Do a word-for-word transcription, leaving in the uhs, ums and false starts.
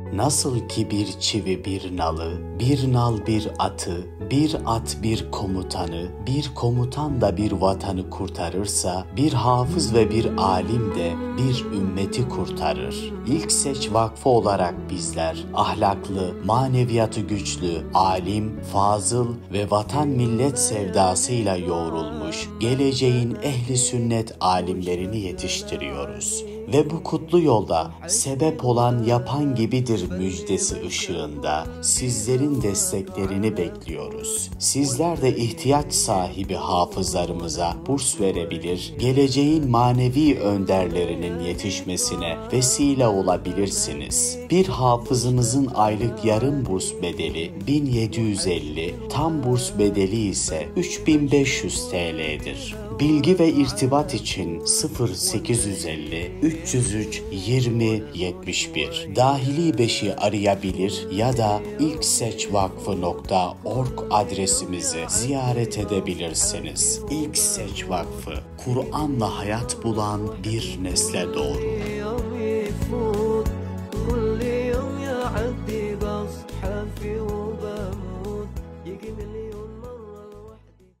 Nasıl ki bir çivi bir nalı, bir nal bir atı, bir at bir komutanı, bir komutan da bir vatanı kurtarırsa, bir hafız ve bir alim de bir ümmeti kurtarır. İlkseç Vakfı olarak bizler, ahlaklı, maneviyatı güçlü, alim, fazıl ve vatan millet sevdasıyla yoğrulmuş, geleceğin ehli sünnet alimlerini yetiştiriyoruz. Ve bu kutlu yolda sebep olan yapan gibidir müjdesi ışığında sizlerin desteklerini bekliyoruz. Sizler de ihtiyaç sahibi hafızlarımıza burs verebilir, geleceğin manevi önderlerinin yetişmesine vesile olabilirsiniz. Bir hafızımızın aylık yarım burs bedeli bin yedi yüz elli, tam burs bedeli ise üç bin beş yüz T L'dir. Bilgi ve irtibat için sıfır sekiz yüz elli üç yüz üç yirmi yetmiş bir Dahili beşi arayabilir ya da ilkseçvakfı nokta org adresimizi ziyaret edebilirsiniz. İlkseç Vakfı, Kur'an'la hayat bulan bir nesle doğru.